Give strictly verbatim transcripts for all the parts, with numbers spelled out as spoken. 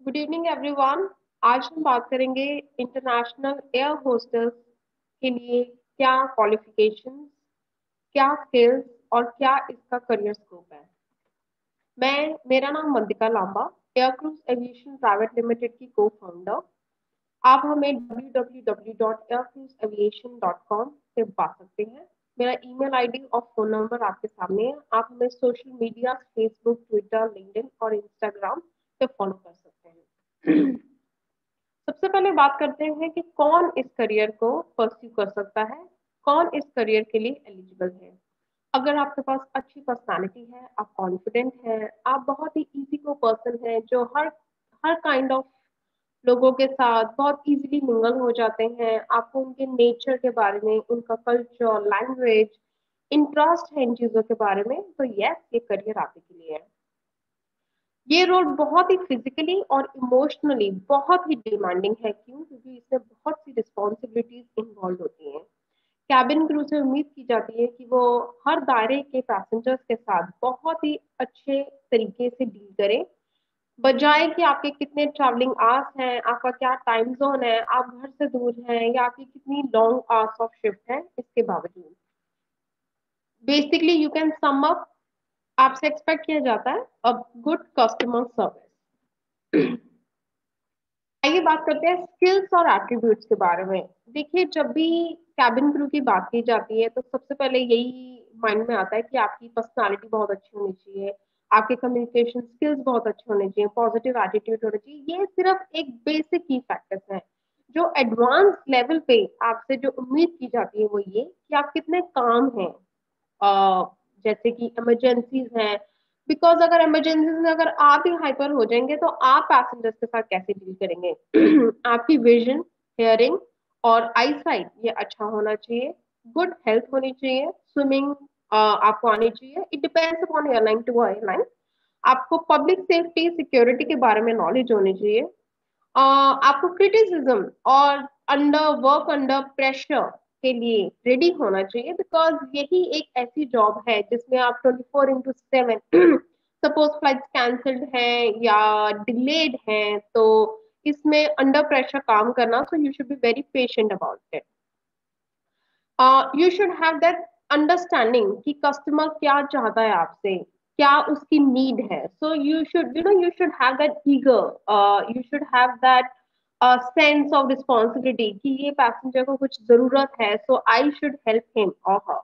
Good evening everyone. आज हम बात करेंगे इंटरनेशनल एयर होस्टेस के लिए क्या क्वालिफिकेशंस, क्या स्किल्स और क्या इसका करियर स्कोप है। मैं मेरा नाम Mandika Lamba, air cruise aviation private limited की को फाउंडर। आप हमें W W W dot air cruise aviation dot com से पा सकते हैं। मेरा ईमेल आईडी और फोन नंबर आपके सामने है। आप हमें social media Facebook, Twitter, LinkedIn और इंस्टाग्राम पे फॉलो कर सकते हैं। सबसे पहले बात करते हैं कि कौन इस करियर को परस्यू कर सकता है, कौन इस करियर के लिए एलिजिबल है। अगर आपके पास अच्छी पर्सनालिटी है, आप कॉन्फिडेंट हैं, आप बहुत ही इजी को पर्सन है जो हर हर काइंड ऑफ लोगों के साथ बहुत इजीली मिंगल हो जाते हैं, आपको उनके नेचर के बारे में, उनका कल्चर, लैंग्वेज, इंटरेस्ट है इन चीजों के बारे में, तो यस, ये करियर आपके लिए है। ये रोल बहुत ही फिजिकली और इमोशनली बहुत ही डिमांडिंग है। क्यों? क्योंकि इसमें बहुत सी रिस्पॉन्सिबिलिटीज इन्वॉल्व होती हैं। कैबिन क्रू से उम्मीद की जाती है कि वो हर दायरे के पैसेंजर्स के साथ बहुत ही अच्छे तरीके से डील करे, बजाय कि आपके कितने ट्रैवलिंग आवर्स हैं, आपका क्या टाइम जोन है, आप घर से दूर हैं या आपकी कितनी लॉन्ग आवर्स ऑफ शिफ्ट है। इसके बावजूद basically you can sum up, आपसे एक्सपेक्ट किया जाता है अब गुड कस्टमर सर्विस। आइए बात करते हैं स्किल्स और एट्रीब्यूट्स के बारे में। देखिए, जब भी कैबिन क्रू की बात की जाती है तो सबसे पहले यही माइंड में आता है कि आपकी पर्सनालिटी बहुत अच्छी होनी चाहिए, आपके कम्युनिकेशन स्किल्स बहुत अच्छे होने चाहिए, पॉजिटिव एटीट्यूड होना चाहिए। ये सिर्फ एक बेसिक की फैक्टर्स हैं। जो एडवांस लेवल पे आपसे जो उम्मीद की जाती है वो ये कि आप कितने काम हैं। अ, जैसे कि इमरजेंसीज हैं, बिकॉज अगर इमरजेंसीज में अगर आप ही हाइपर हो जाएंगे तो आप पैसेंजर्स के साथ कैसे डील करेंगे। आपकी विजन, हेयरिंग और आई साइट ये अच्छा होना चाहिए। गुड हेल्थ होनी चाहिए। स्विमिंग आपको आनी चाहिए। It depends upon airline to airline. आपको पब्लिक सेफ्टी सिक्योरिटी के बारे में नॉलेज होनी चाहिए। अ, आपको क्रिटिसिज्म और अंडर वर्क अंडर प्रेशर के लिए रेडी होना चाहिए, बिकॉज यही एक ऐसी जॉब है जिसमें आप twenty four into seven suppose flights cancelled हैं या डिलेड हैं तो इसमें अंडर प्रेशर काम करना, so you should be very patient about it. You should have that understanding कि कस्टमर क्या चाहता है आपसे, क्या उसकी नीड है। So you should you know you should have that eager, you should have that sense of responsibility कि ये पैसेंजर को कुछ जरूरत है, so I should help him और हर।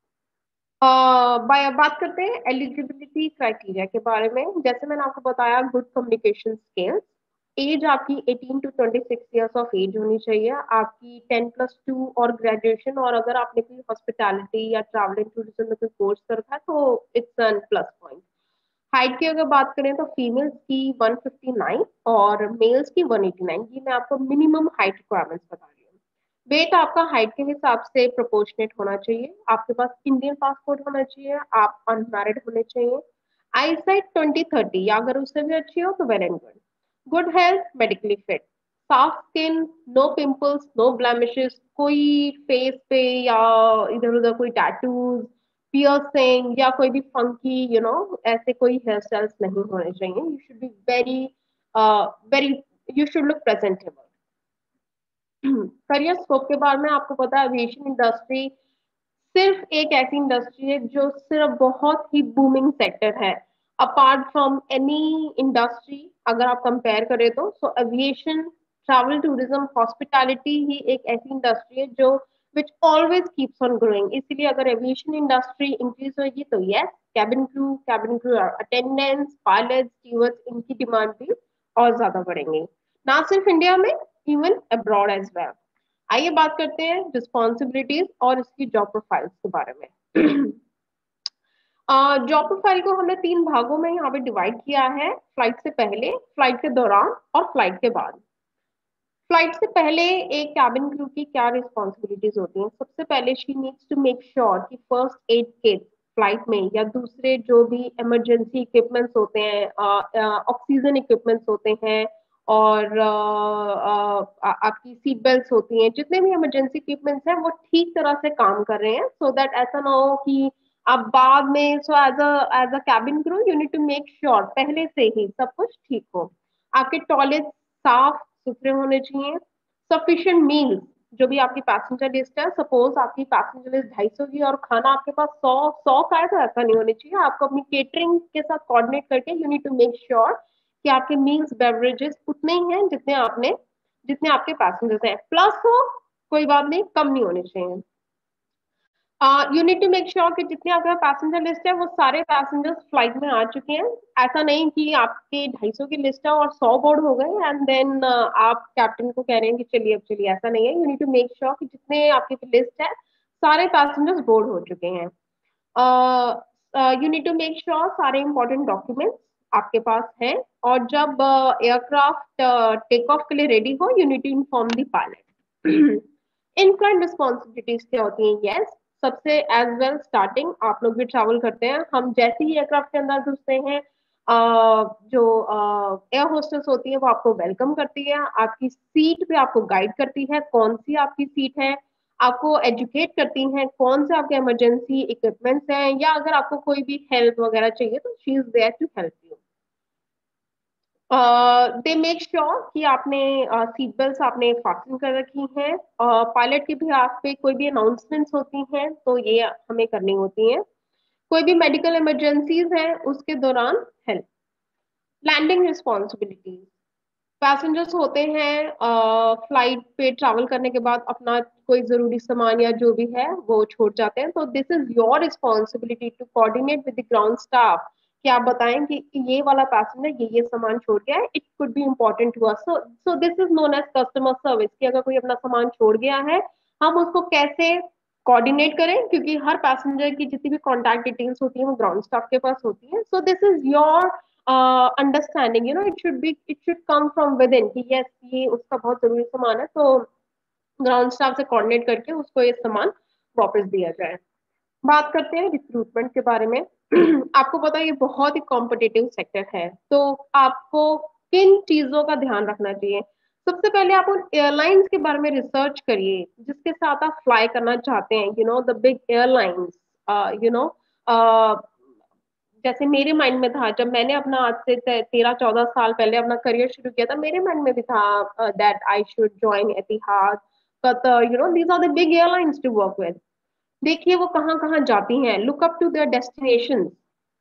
बाय बात करते हैं एलिजिबिलिटी क्राइटेरिया के बारे में। जैसे मैंने आपको बताया, गुड कम्युनिकेशन स्किल्स। एज आपकी eighteen to twenty six years of age होनी चाहिए। आपकी टेन प्लस टू और ग्रेजुएशन, और अगर आपने कोई हॉस्पिटैलिटी या ट्रैवल एंड टूरिज्म में कोई कोर्स कर रखा है तो it's an plus point. Height की अगर बात करें तो फीमेल्स की वन फिफ्टी नाइन और मेल्स की वन एटी नाइन। ये मैं आपको मिनिमम हाइट रिक्वायरमेंट्स बता रही हूँ। वेट आपका हाइट के हिसाब से प्रोपोर्शनेट होना चाहिए। आपके पास इंडियन पासपोर्ट होना चाहिए। आप अनमैरिड होने चाहिए। आई साइट ट्वेंटी थर्टी या अगर उससे भी अच्छी हो तो well and good. Good health, medically fit, साफ skin, no pimples, no blemishes, कोई फेस पे या इधर उधर कोई टैटूज, पियर्सिंग या कोई भी फंकी यू नो ऐसे कोई हेयर स्टाइल्स नहीं होने चाहिए। You should be very very you should look presentable. Career scope के बारे में आपको पता है, एविएशन इंडस्ट्री सिर्फ एक ऐसी इंडस्ट्री है जो सिर्फ बहुत ही बूमिंग सेक्टर है। अपार्ट फ्रॉम एनी इंडस्ट्री अगर आप कंपेयर करें तो so aviation, travel tourism, hospitality ही एक ऐसी इंडस्ट्री है जो which always keeps on growing. इसीलिए अगर एविएशन इंडस्ट्री इंक्रीज होगी तो yes, cabin crew cabin crew attendants, pilot, stewards, इनकी डिमांड भी और ज्यादा बढ़ेंगी, ना सिर्फ इंडिया में, इवन अब्रॉड एज वेल। आइए बात करते हैं रिस्पॉन्सिबिलिटीज और इसकी जॉब प्रोफाइल्स के बारे में। जॉब प्रोफाइल को हमने तीन भागों में यहाँ पे डिवाइड किया है: फ्लाइट से पहले, फ्लाइट के दौरान और फ्लाइट के बाद। फ्लाइट से पहले एक कैबिन क्रू की क्या रिस्पॉन्सिबिलिटीज होती हैं? सबसे पहले she needs to make sure कि फर्स्ट एड किट फ्लाइट में या दूसरे जो भी इमरजेंसी इक्विपमेंट्स होते हैं, ऑक्सीजन इक्विपमेंट्स होते हैं और अ, अ, आपकी सीट बेल्ट होती हैं, जितने भी इमरजेंसी इक्विपमेंट्स हैं वो ठीक तरह से काम कर रहे हैं, सो so दैट ऐसा ना हो कि आप बाद में, so as a as a cabin crew you need to make sure पहले से ही सब कुछ ठीक हो। आपके टॉयलेट साफ सुथरे होने चाहिए। सफिशिएंट मील्स, जो भी आपकी पैसेंजर लिस्ट है, सपोज आपकी पैसेंजर लिस्ट ढाई सौ की और खाना आपके पास सौ सौ का है, तो ऐसा नहीं होना चाहिए। आपको अपनी केटरिंग के साथ कोऑर्डिनेट करके you need to make sure कि आपके मील्स बेवरेजेस उतने ही हैं जितने आपने जितने आपके पैसेंजर्स हैं। प्लस हो कोई बात नहीं, कम नहीं होने चाहिए। You need to make sure कि जितने आपके पैसेंजर लिस्ट है वो सारे पैसेंजर्स फ्लाइट में आ चुके हैं। ऐसा नहीं कि आपके ढाई सौ की लिस्ट है और सौ बोर्ड हो गए एंड देन आप कैप्टन को कह रहे हैं कि चलिए अब चलिए, ऐसा नहीं है। You need to make sure कि जितने आपकी लिस्ट है सारे पैसेंजर्स बोर्ड हो चुके हैं। You need to make sure सारे इंपॉर्टेंट डॉक्यूमेंट्स आपके पास हैं, और जब एयरक्राफ्ट टेक ऑफ के लिए रेडी हो, you need to inform the pilot. In flight responsibilities क्या होती हैं? यस, सबसे एज वेल स्टार्टिंग आप लोग भी ट्रैवल करते हैं, हम जैसे ही एयरक्राफ्ट के अंदर घुसते हैं, uh, जो एयर uh, होस्टेस होती है वो आपको वेलकम करती है, आपकी सीट पे आपको गाइड करती है कौन सी आपकी सीट है, आपको एजुकेट करती हैं कौन से आपके इमरजेंसी इक्विपमेंट्स हैं, या अगर आपको कोई भी हेल्प वगैरह चाहिए तो she is there to help you. They make sure कि आपने सीट बेल्ट आपने फास्टन कर रखी हैं। पायलट के भी आप पे कोई भी अनाउंसमेंट्स होती हैं तो ये हमें करनी होती हैं। कोई भी मेडिकल इमरजेंसीज हैं उसके दौरान हेल्प। लैंडिंग रिस्पॉन्सिबिलिटीज, पैसेंजर्स होते हैं फ्लाइट पे ट्रैवल करने के बाद अपना कोई जरूरी सामान या जो भी है वो छोड़ जाते हैं, तो this is your responsibility to coordinate with the ground staff कि आप बताएं कि ये वाला पैसेंजर ये ये सामान छोड़ गया है, it could be important to us. So so this is known as customer service कि अगर कोई अपना सामान छोड़ गया है हम उसको कैसे कोऑर्डिनेट करें, क्योंकि हर पैसेंजर की जितनी भी कॉन्टैक्ट डिटेल्स होती है वो ग्राउंड स्टाफ के पास होती है। So this is your understanding, you know it should be it should come from within कि यस ये उसका बहुत जरूरी सामान है, तो ग्राउंड स्टाफ से कोऑर्डिनेट करके उसको ये सामान वापस दिया जाए। बात करते हैं रिक्रूटमेंट के बारे में। आपको पता है ये बहुत ही कॉम्पिटिटिव सेक्टर है, तो आपको किन चीजों का ध्यान रखना चाहिए? सबसे पहले आप उन एयरलाइंस के बारे में रिसर्च करिए जिसके साथ आप फ्लाई करना चाहते हैं, you know the big airlines. You know जैसे मेरे माइंड में था जब मैंने अपना आज से तेरह चौदह साल पहले अपना करियर शुरू किया था, मेरे माइंड में भी था that I should join Etihad, Qatar, you know these are the big airlines to work with. देखिए वो कहाँ कहाँ जाती हैं, look up to their destination.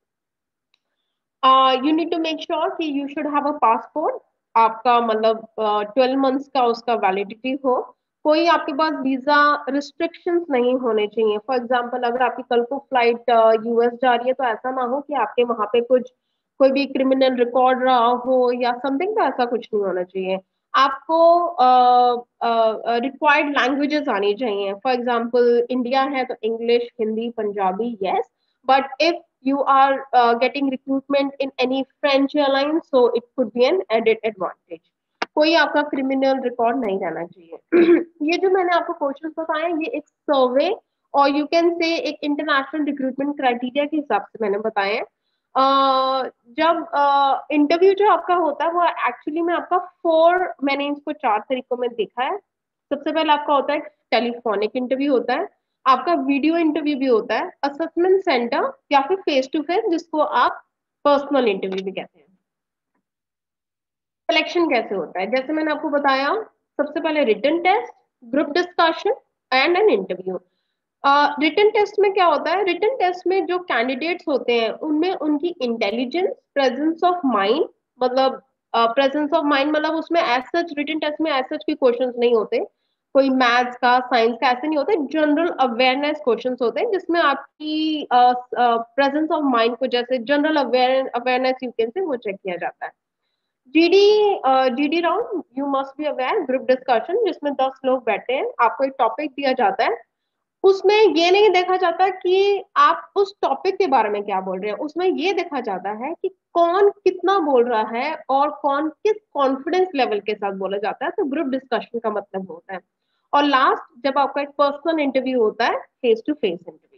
You need to make sure कि you should have a passport, आपका मतलब twelve months का उसका वैलिडिटी हो, कोई आपके पास वीजा रिस्ट्रिक्शंस नहीं होने चाहिए। फॉर एग्जांपल अगर आपकी कल को फ्लाइट यूएस जा रही है तो ऐसा ना हो कि आपके वहां पे कुछ कोई भी क्रिमिनल रिकॉर्ड रहा हो या समथिंग, तो ऐसा कुछ नहीं होना चाहिए। आपको रिक्वायर्ड लैंग्वेजेस आनी चाहिए। फॉर एग्जांपल इंडिया है तो English, Hindi, Punjabi, yes, but if you are uh, getting recruitment in any French airline, so it could be an added advantage. कोई आपका क्रिमिनल रिकॉर्ड नहीं रहना चाहिए। ये जो मैंने आपको क्वेश्चंस बताए ये एक सर्वे और यू कैन से एक इंटरनेशनल रिक्रूटमेंट क्राइटेरिया के हिसाब से मैंने बताए हैं। uh, जब इंटरव्यू uh, जो आपका होता है वो एक्चुअली में आपका फोर, मैंने इसको चार तरीकों में देखा है। सबसे पहले आपका होता है टेलीफोनिक इंटरव्यू होता है, आपका वीडियो इंटरव्यू भी होता है, असेसमेंट सेंटर, या फिर फेस टू फेस जिसको आप पर्सनल इंटरव्यू भी कहते हैं। सिलेक्शन कैसे होता है? जैसे मैंने आपको बताया, सबसे पहले written test, group discussion and an interview. Written test में क्या होता है? रिटन टेस्ट में जो कैंडिडेट्स होते हैं उनमें उनकी इंटेलिजेंस, प्रेजेंस ऑफ माइंड, मतलब प्रेजेंस ऑफ माइंड मतलब उसमें एज सच रिटन टेस्ट में एज सच कोई क्वेश्चंस नहीं होते, कोई मैथ्स का साइंस का ऐसे नहीं होते, जनरल अवेयरनेस क्वेश्चंस होते हैं जिसमें आपकी प्रेजेंस ऑफ माइंड को, जैसे general aware awareness you can say, वो चेक किया जाता है। GD GD round, you must be aware, group discussion जिसमें दस लोग बैठे हैं, आपको एक टॉपिक दिया जाता है, उसमें ये नहीं देखा जाता कि आप उस टॉपिक के बारे में क्या बोल रहे हैं, उसमें ये देखा जाता है कि कौन कितना बोल रहा है और कौन किस कॉन्फिडेंस लेवल के साथ बोला जाता है, तो ग्रुप डिस्कशन का मतलब होता है। और लास्ट जब आपका एक पर्सनल इंटरव्यू होता है, फेस टू फेस इंटरव्यू।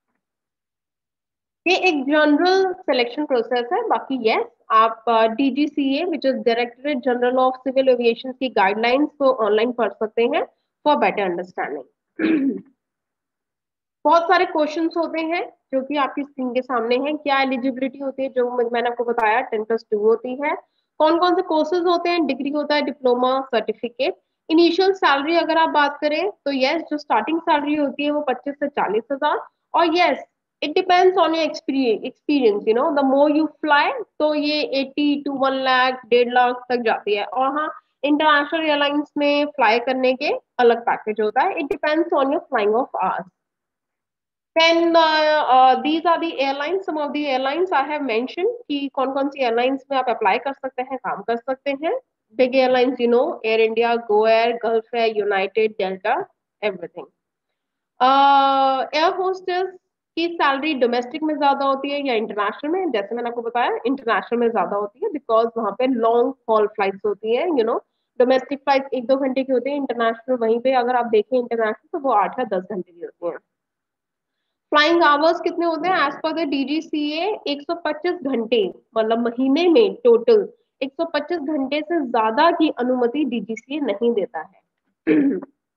ये एक जनरल सिलेक्शन प्रोसेस है। बाकी यस, आप DGCA which is directorate general of civil aviation की गाइडलाइंस को ऑनलाइन पढ़ सकते हैं फॉर बेटर अंडरस्टैंडिंग। बहुत सारे क्वेश्चंस होते हैं जो कि आपकी स्क्रीन के सामने हैं। क्या एलिजिबिलिटी होती है? जो मैंने आपको बताया टेन प्लस टू होती है। कौन कौन से कोर्सेज होते हैं? डिग्री होता है, डिप्लोमा, सर्टिफिकेट। इनिशियल सैलरी अगर आप बात करें तो यस, जो स्टार्टिंग सैलरी होती है वो पच्चीस से चालीस हजार। और yes, it depends on your experience, you know, the more you fly तो ये एटी टू वन लाख डेढ़ लाख तक जाती है। और हाँ, इंटरनेशनल एयरलाइंस में फ्लाई करने के अलग पैकेज होता है, it depends on your flying of hours. Then uh, uh, these are the airlines, some of the airlines I have mentioned कि कौन कौन सी airlines में आप apply कर सकते हैं, काम कर सकते हैं। Big airlines, you know, Air India, Go Air, Gulf Air, United, Delta, everything. uh, air hostess की सैलरी डोमेस्टिक में ज्यादा होती है या इंटरनेशनल में? जैसे मैंने आपको बताया, इंटरनेशनल में ज्यादा होती है, बिकॉज वहां पे लॉन्ग हॉल फ्लाइट्स होती है, यू नो। डोमेस्टिक फ्लाइट एक दो घंटे की होती है, इंटरनेशनल वहीं पे अगर आप देखें इंटरनेशनल तो वो आठ या दस घंटे की होती है। फ्लाइंग आवर्स कितने होते हैं? एज पर द डीजीसीए एक सौ पच्चीस घंटे, मतलब महीने में टोटल एक सौ पच्चीस घंटे से ज्यादा की अनुमति डीजीसीए नहीं देता है।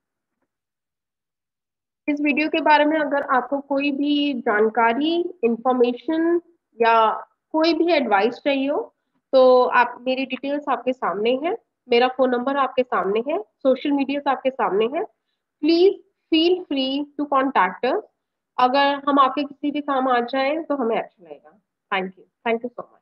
इस वीडियो के बारे में अगर आपको कोई भी जानकारी, इंफॉर्मेशन या कोई भी एडवाइस चाहिए हो तो आप, मेरी डिटेल्स आपके सामने है, मेरा फोन नंबर आपके सामने है, सोशल मीडिया आपके सामने है। Please feel free to contact us. अगर हम आपके किसी भी काम आ जाए तो हमें अच्छा लगेगा। Thank you, thank you so much.